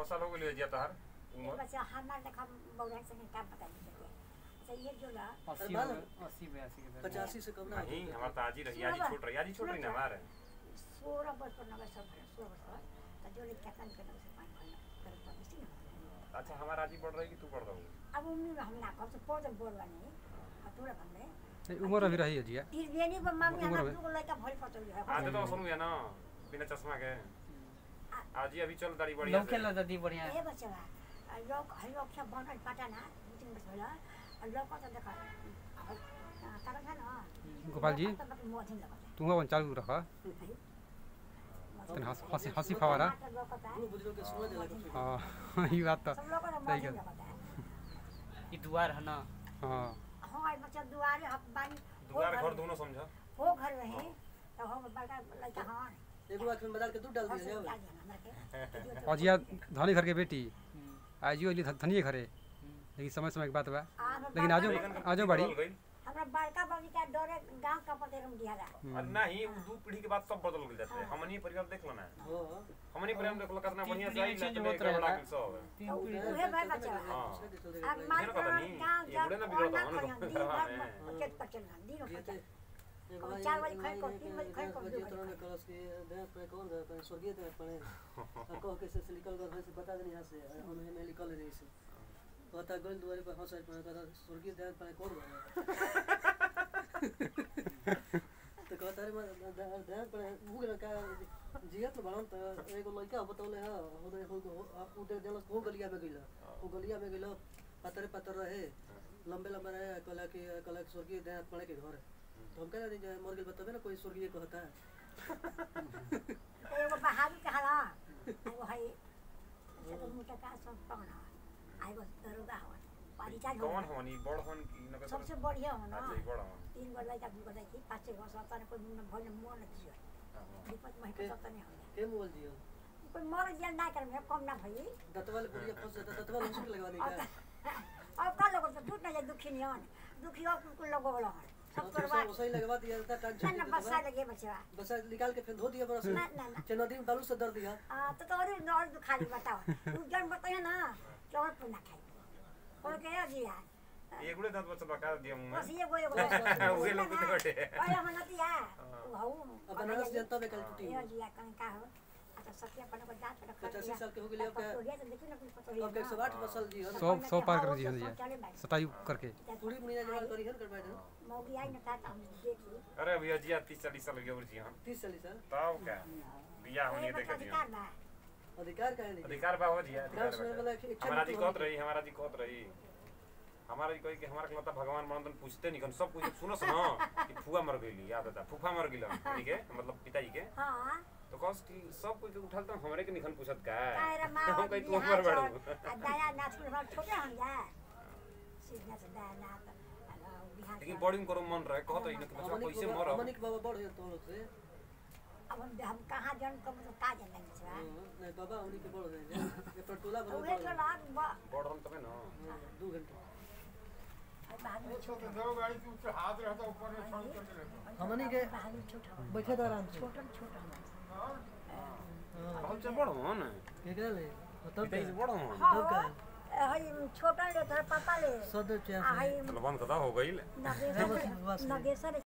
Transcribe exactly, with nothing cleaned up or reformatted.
कौन साल हो गए जिया तहार उम्र बच्चा हमार देखा बौरा से काम पता नहीं चले अच्छा ये जो ला अस्सी अस्सी बयासी के पचासी से कम ना नहीं हमार ताजी रही आजी छोट रही आजी छोट रही ना हमारे सोलह वर्ष पर नगर सब सोलह वर्ष तो जो ले क्या काम करना से पानी भरना करता इसी ना अच्छा हमारा आजी बढ़ रही कि तू बढ़ रहा हूं अब उम्र हम ना कब से पौधे बोलवा नहीं अतुरा हमने उम्र अभी रही है जी तीर बेनी पर मांगे हम दो लड़का भल पटल है आज तो सुनू या ना बिना चश्मा के आज अभी चल दाढ़ी बढ़िया लोग खेला दादी बढ़िया ए बच्चा लोग लोग सब बनल पटाना दो तीन वर्ष होला और लोग को देखा तारा था ना गोपाल जी तुम अपन चालू रखा तन हंसी हंसी फवारा हां ये बात तो सही है ये द्वार है ना हां हां बच्चा द्वार बानी द्वार घर दोनों समझा हो घर रहे तो हम बड़का लड़का हां एक बार में बदल के दूध डाल दिया जाओ अजिया धनी घर के बेटी आजियो अली धनी घरे लेकिन समय समय की बात बा लेकिन आजो आजो बड़ी हमरा बड़का बाबू का डरे गांव का पते हम दिया और नहीं दो पीढ़ी के बाद सब बदल गई जाते हमनी परिवार देख लो ना हमनी परिवार देख लो कितना बढ़िया जाई ना बड़ा के सब ओहे भाई बच्चा अब मार गांव जा बड़े ना बिगड़ता है ना पचत पचत दिन पचत चार बजे खाए को तीन बजे खाए को ये तो ने कलस के देह पे कौन है स्वर्गीय देह पड़े कहो कैसे से निकल कर से बता देनी यहां से उन्हें मैं निकल रही से पता गोल द्वारे पर हंस पर कदा स्वर्गीय देह पे कौन है तो कहता रे देह पे भूख लगा जियत बनन तो एगो लड़का बतौले है होदे उठे देलस हो गलिया में गइला वो गलिया में गइला पत्थर पत्थर रहे लंबे लंबे रहे कला के कला स्वर्गीय देह पड़े के घर तो हम कह रहे हैं मर गए बतावे ना कोई स्वर्गीय कहता है एगो बहादुर कहाला वो है चलो मोटा का सब पाना आई बस दरोगा हो परिचय हो कौन होनी बड़ होन की न सबसे बढ़िया हो ना अच्छा बड़ होन तीन गो लड़का दू गो लड़की पांच गो सात ने कोई भल मोर न कियो विपत में के सात ने हो के मोल दियो कोई मर जिया ना कर में कम ना भई दतवाल बुढ़िया फंस जाता दतवाल मुश्किल लगवा देगा और का लोग तो टूट ना जाए दुखी नहीं होन दुखी हो को लोग वाला सब करवा सही लगवा दिया था टेंशन ना बसा लगे बचवा बसा निकाल के फिर धो दिया बरस ना ना ना नदी में बालू से दर दिया हां तो तो और और खाली बताओ तू जन बताया ना चौर पर ना खाई और क्या दिया एगुड़े दांत बच्चा बका दिया मुंह बस ये गोए उहे लोग तो बटे ओए हम नतिया हाउ अब बनारस जनता में कल टूटी ये दिया कहीं का हो अच्छा सत्य अपन को दांत पर पचासी साल के हो गए अब तो ये तो देखिए ना कुछ पता अब एक सौ आठ फसल जी है सौ सौ पार कर जी है सताई करके पूरी मुनिया जवान करी है करवाए थे मौगी आई ना था हम देखी अरे भैया जी तीस चालीस साल के उम्र जी हम तीस चालीस साल तब क्या बियाह होनी देख दियो अधिकार का है नहीं अधिकार बा हो जी गांव में वाला हमारा जी कहत रही हमारा जी कहत रही हमारा जी कोई कि हमारा लता भगवान मनन पूछते नहीं कन सब कुछ सुनो सुनो कि फुआ मर गईली याद था फूफा मर गइल ठीक है मतलब पिताजी के हां तो कस की सब कुछ उठल तो हमरे के निखन पूछत का कायरा मां हम कहीं तू मर बड़ू दया नाथ के हम छोटे हम जा सीधा से दया नाथ लेकिन बॉडी में करो मन रहे कहत रही न कि बच्चा कैसे मर मनिक बाबा बड़ है तो लोग से अब हम हम कहां जन कम तो का जन नहीं छवा नहीं बाबा उन्हीं के बड़ है ये पटोला बड़ ओहे तो लाग बड़ हम तबे ना दो घंटे बाद में छोटे दो गाड़ी के ऊपर हाथ रहता ऊपर में छोड़ करके रहता हमनी के छोटा बैठे था आराम से छोटा छोटा बहुत से बड़ हो ना केकरा ले तब पिताजी बड़ हो तब का हई छोटा ले तोर पापा ले सद आ हई बंद कदा हो गइल नगेसर नगेसर